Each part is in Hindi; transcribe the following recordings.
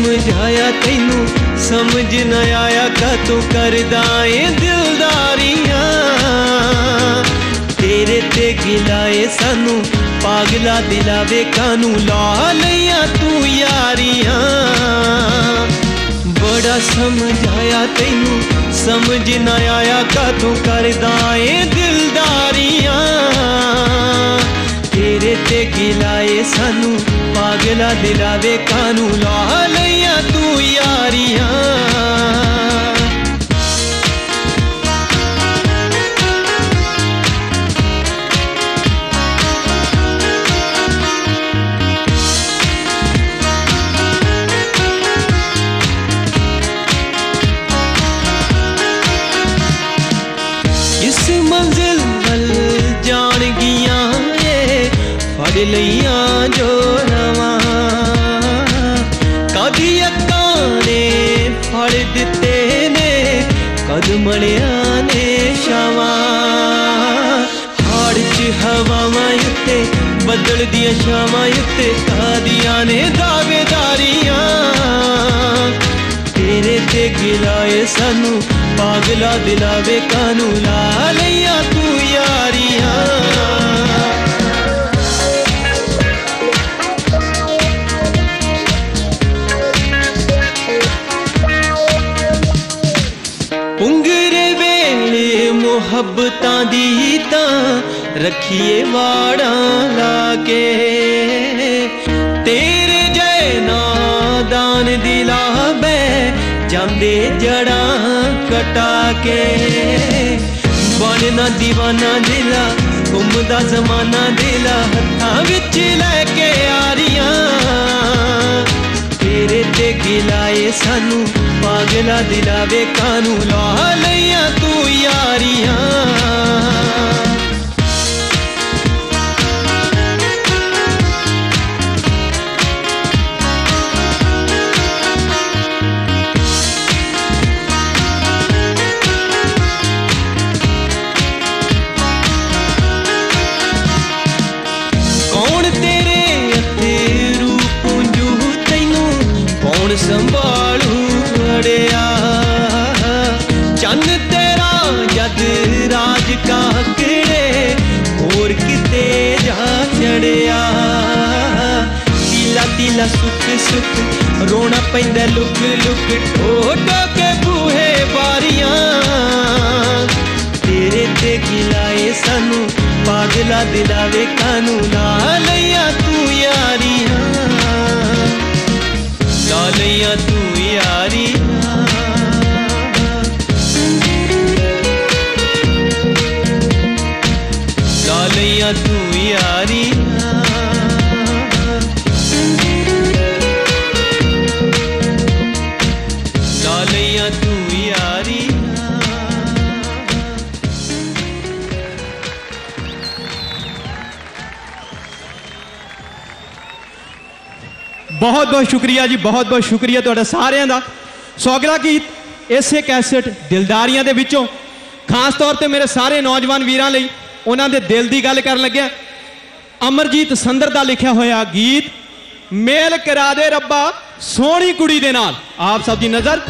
समझाया तैनू समझ न आया का तू करदा ए दिलदारियां तेरे ते गिलाए सानू पागला दिलावे कानू ला लिया तू यारियां बड़ा समझाया तैनू समझ न आया का तू करदा ए दिलदारियां तेरे ते गिलाए सानू पागला दिलावे कानू ला लिया तू यारियां मंजिल वल जान गिया फड़ लिया जो रवा कभी अक्कां ने फड़ दिते ने कद मलिया ने शावां हाड़ च हवावां उत्ते बदल दियां शावां उत्ते तादियां ने दावेदारियां तेरे ते गिलाए सानू पागला दिलावे कानू ला लिया तू यारियां पुंगरे वेले मुहब्बतां दी तां रखिए वाड़ा लाके तेरे जय नादान दिला बै जांदे जड़ा कटा के बनना दीवाना दिला घूमदा जमाना दिला हत्थां विच लैके यारियां तेरे ते गिलाए सानू पागला दिलावे कानू ला लिया तू यारियां संभालू अड़िया चन तेरा जद राज काकड़े और किते जा चढ़िया तीला तीला सुख सुख रोना पैंदा लुक लुक ठोटो के बूहे बारियां तेरे ते गिलाए सानू पागला दिलावे कानू ला लिया तू यारियां ला लिया तू यारियां ला लिया तू यारियां ला लिया तू यारियां। बहुत बहुत शुक्रिया जी, बहुत बहुत शुक्रिया तुहाडा सारिਆਂ ਦਾ। सो अगला गीत इसे कैसेट दिलदारियां दे विचों खास तौर पर मेरे सारे नौजवान वीरां लई उन्हां दे दिल दी गल करन लग्या अमरजीत संदर दा लिखिया होया गीत मेल करा दे रब्बा सोहनी कुड़ी दे नाल। आप सब दी नज़र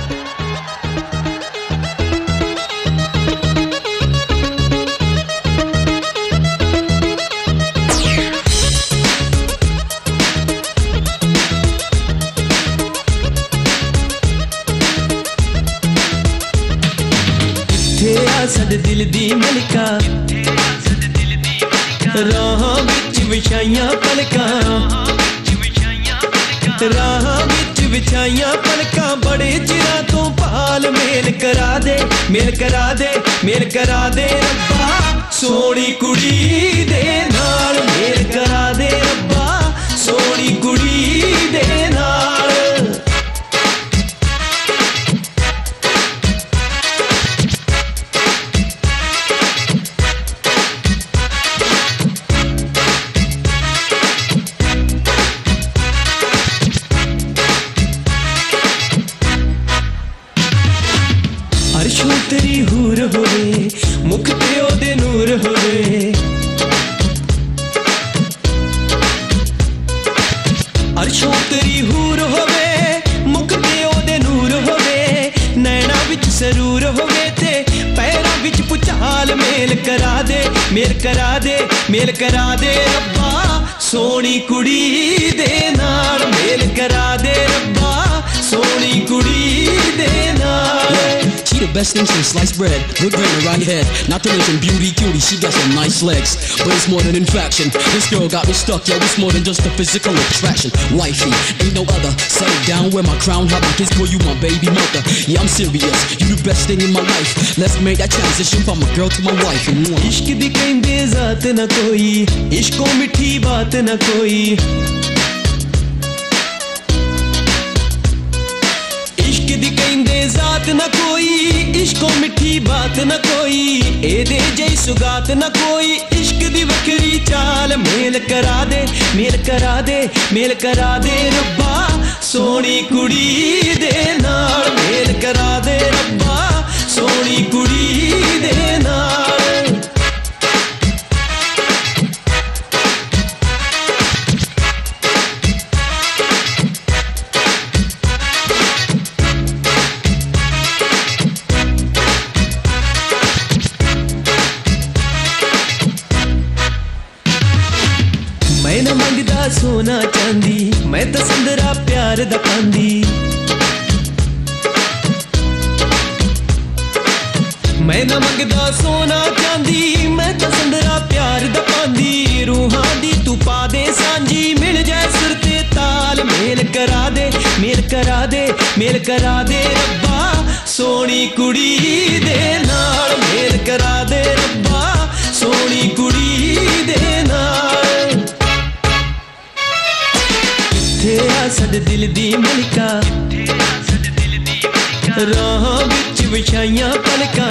सद दिल दी मलका राह विच विछाइयां पलकां राह विच विछाइयां पलकां बड़े चिरां तो पाल मेल करा दे मेल करा दे मेल करा दे रब्बा सोहनी कुड़ी दे नाल मेल करा दे रब्बा सोहनी कुड़ी दे नाल। तेरी हूर होवे मुख ते ओदे नूर होवे अरशों तेरी हूर होवे मुख मेल करा दे मेल करा दे मेल करा दे रब्बा सोनी कुड़ी दे नाल मेल करा दे रब्बा सोनी कुड़ी दे नाल She the best thing since sliced bread, good brain around your head. Not to mention beauty, cutie, she got some nice legs. But it's more than infection. This girl got me stuck, yo, it's more than just a physical attraction. Wifey, ain't no other. Settle down, wear my crown, have my kids, boy, you my baby mother. Yeah, I'm serious, you the best thing in my life. Let's make that transition from a girl to my wife. इश्क दी कहंदे जात ना कोई, इश्को मिठी बात ना कोई। इश्क दी कहंदे जात ना कोई, इश्को मिठी बात ना कोई। एदे जई सुगात ना कोई, इश्क दी वखरी चाल मेल करा दे मेल करा दे मेल करा दे रब्बा सोनी कुड़ी दे नाल मेल करा दे रब्बा सोनी कुड़ी दे नाल मैं न मंगदा सोना चांदी मैं तो संदरा प्यार दा पांदी मैं न मंगदा सोना चांदी मैं तो संदरा प्यार दा पांदी रूहां दी तू पा दे सांझी मिल जाए सुर ते ताल मेल करा दे मेल करा दे मेल करा दे रब्बा सोनी कुड़ी दे नाल मेल करा दे रब्बा सोनी कुड़ी दे नाल साडे दिल दी मलिका राह विच विछाइयां पलकां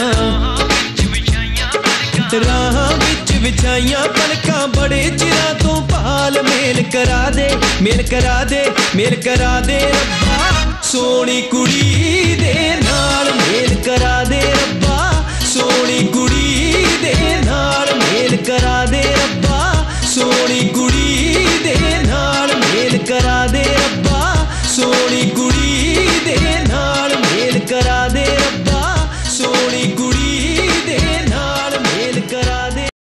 राह विच विछाइयां पलकां बड़े चिरां तो पाल मेल करा दे मेल करा दे मेल करा दे रब्बा सोनी कुड़ी दे नाल मेल करा दे रब्बा सोनी कुड़ी दे नाल मेल करा दे रब्बा सोनी कुड़ी दे नाल मेल करा दे रब्बा सोनी कुड़ी